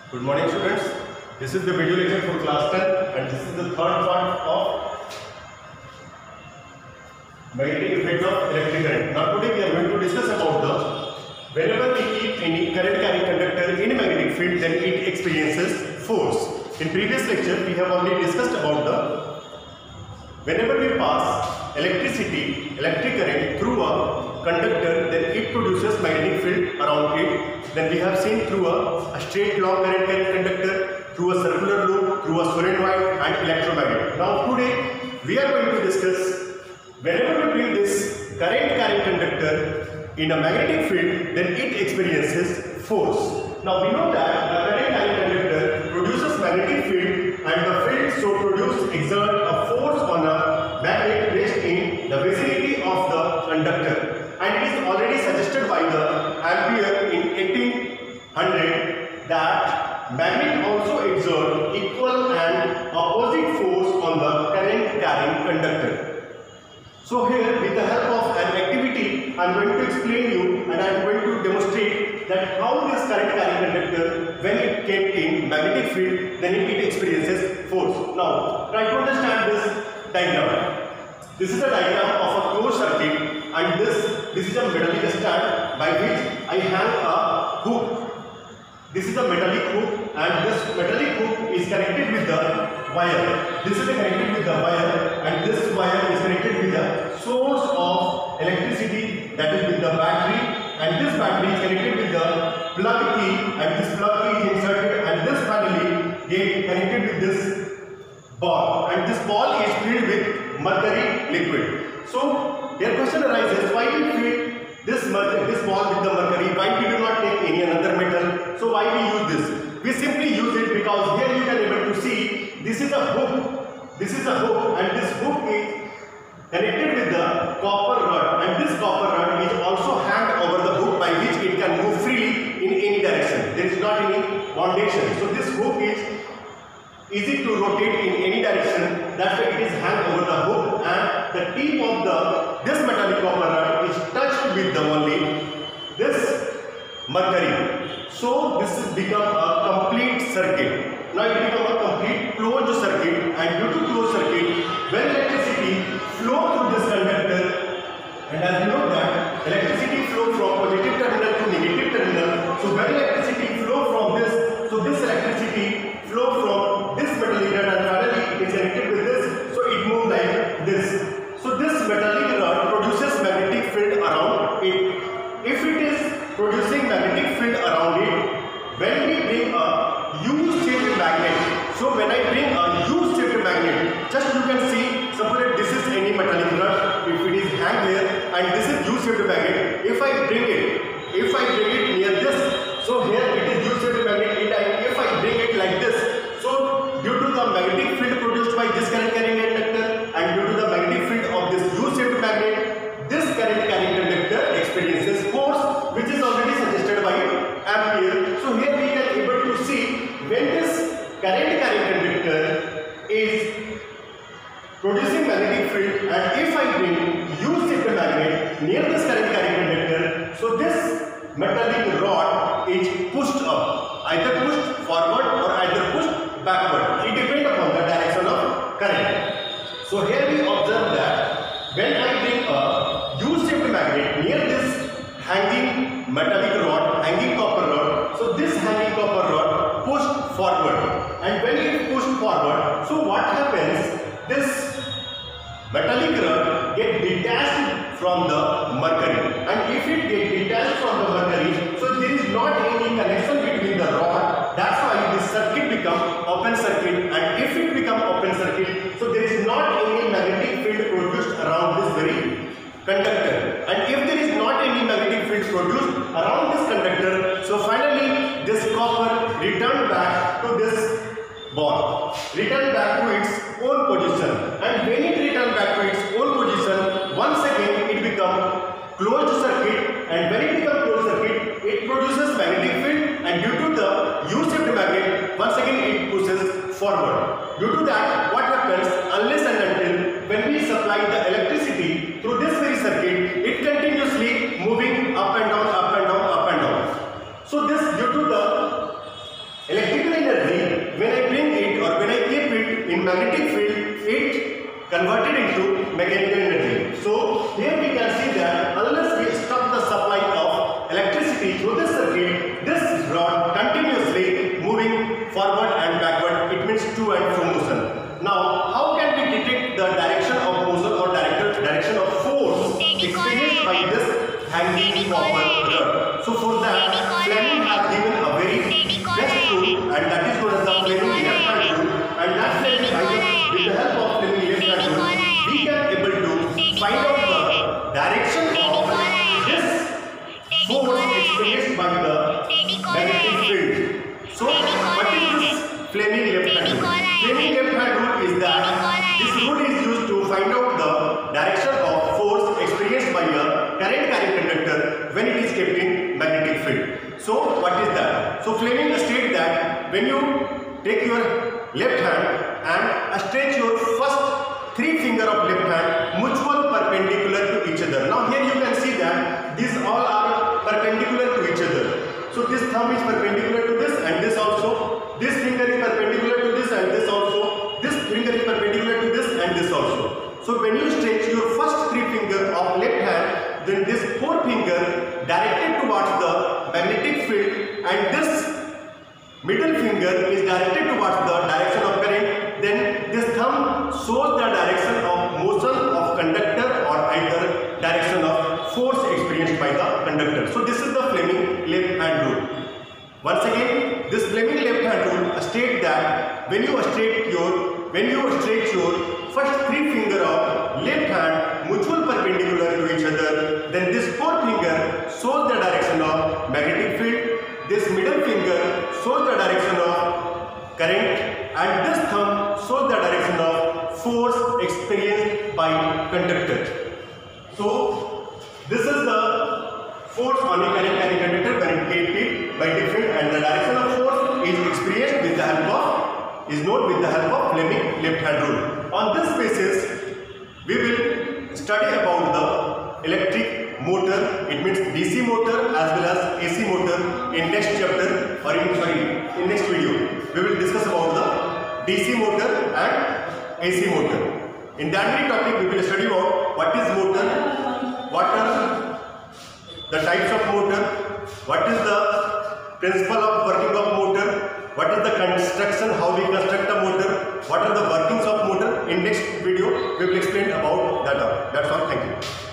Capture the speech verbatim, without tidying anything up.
Good morning, students. This is the video lecture for class ten and this is the third part of magnetic effect of electric current. Now today we are going to discuss about the whenever we keep any current carrying conductor in a magnetic field, then it experiences force. In previous lecture we have already discussed about the whenever we pass electricity, electric current through a conductor, then it produces magnetic field around it. Then we have seen through a, a straight long current carrying conductor, through a circular loop, through a solenoid and electromagnet. Now today we are going to discuss whenever we bring this current carrying conductor in a magnetic field, then it experiences force. Now we know that the current carrying conductor produces magnetic field and the field so produced exert a force on a magnet placed in the vicinity of the conductor. And it is already suggested by the Ampere in eighteen hundred that magnet also exert equal and opposite force on the current carrying conductor. So here with the help of an activity I am going to explain you and I am going to demonstrate that how this current carrying conductor, when it came in magnetic field, then it experiences force. Now try to understand this diagram. This is a diagram of a closed circuit and this this is a metallic stand by which I hang a hook. This is a metallic hook and this metallic hook is connected with the wire. This is connected with the wire and this wire is connected with the source of electricity, that is with the battery, and this battery is connected with the plug key and this plug key is inserted and this finally get connected with this ball and this ball is filled with mercury liquid. So your question arises, why we fill this this ball with the mercury? Why we do not take any another metal? So why we use this? We simply use it because here you can able to see this is a hook. This is a hook and this hook is connected with the copper rod and this copper rod is also hanged over the hook by which it can move freely in any direction. There is not any foundation. So this hook is easy to rotate in any direction. That's why it is hung over the hook and the tip of the this metallic copper rod is touched with the only this mercury. So this has become a complete circuit. Now it becomes a complete closed circuit and due to closed circuit, when electricity flow through this conductor, and as you know that electricity flow from positive terminal to negative terminal. So when electricity flow from this, so this electricity flow from this metallic rod and finally it is connected with this, so it moves like this. So this metallic rod produces magnetic field around it. If it is producing magnetic field around it, when we bring a U-shaped magnet, so when I bring a U-shaped magnet, just you can see, suppose this is any metallic rod, if it is hang there and this is U-shaped magnet, if I bring it, if I bring it near this, so here it is U-shaped magnet, and if I bring it like this, so due to the magnetic field produced by this current carrying conductor and due to the magnetic field of this U-shaped magnet, this current carrying conductor experiences force, which is already suggested by Ampere. So here we can able to see when this current carrying conductor is producing magnetic field and if I bring U-shaped magnet near this current carrying conductor, so this metallic rod is pushed up, either pushed forward or either pushed backward. It depends upon the direction of current. So here we observe that when I bring a U-shaped magnet near this hanging metallic rod, hanging copper rod, so this hanging copper rod pushed forward and when it pushed forward, so what happens, this metallic rod get detached from the mercury and if it get detached from the mercury, so there is not any connection between the rod. That's why this circuit become open circuit and if it become open circuit, so there is not any magnetic field produced around this very conductor and if there is not any magnetic field produced around this conductor, so finally this copper return back to this ball, return back to its own position and when it return back to its own position, once again it become closed circuit and when it become closed circuit, it produces magnetic field and due to the U-shaped magnet, once again it pushes forward. Due to that, what happens, unless and until when we supply the electricity through this very circuit, it continuously moving up and down, up and down, up and down. So this due to the electric magnetic field, it converted into mechanical energy. So here we can see that unless we stop the supply of electricity through this circuit, this rod continuously moving forward and backward, it means to and fro motion. Now, how can we detect the direction of motion or direct, direction of force experienced by this hanging copper rod? So for that, Fleming has given a very best rule, and that is known as the Fleming left hand rule. And that Fleming, with the help of Fleming left hand rule, we can able to find out the direction of this force experienced by the magnetic field. So what is this Fleming left hand rule? Fleming left hand rule is that this rule is used to find out the direction of force experienced by a current carrying conductor when it is kept in magnetic field. So what is that? So Fleming states that when you take your left hand and stretch your first three finger of left hand mutual perpendicular to each other. Now here you can see that these all are perpendicular to each other. So this thumb is perpendicular to this and this also. This finger is perpendicular to this and this also. This finger is perpendicular to this and this also. So when you stretch your first three finger of left hand, then this fourth finger directed towards the magnetic field and this middle finger is directed towards the direction of current. Then this thumb shows the direction of motion of conductor or either direction of force experienced by the conductor. So this is the Fleming left hand rule. Once again, this Fleming left hand rule states that when you stretch your when you stretch your first three finger of left hand mutual perpendicular to each other, then this fourth finger shows the direction of magnetic field. This middle finger shows the direction of current and this thumb shows the direction of force experienced by conductor. So this is the force on a current carrying conductor when it kept by different, and the direction of force is experienced with the help of is known with the help of Fleming left hand rule. On this basis, we will study about the electric motor, it means D C motor as well as A C motor in next chapter or in sorry in next video. We will discuss about the D C motor and A C motor. In that very topic, we will study about what is motor, what are the types of motor, what is the principle of working of motor, what is the construction, how we construct a motor, what are the workings of motor. In next video, we will explain about that. That's all. Thank you.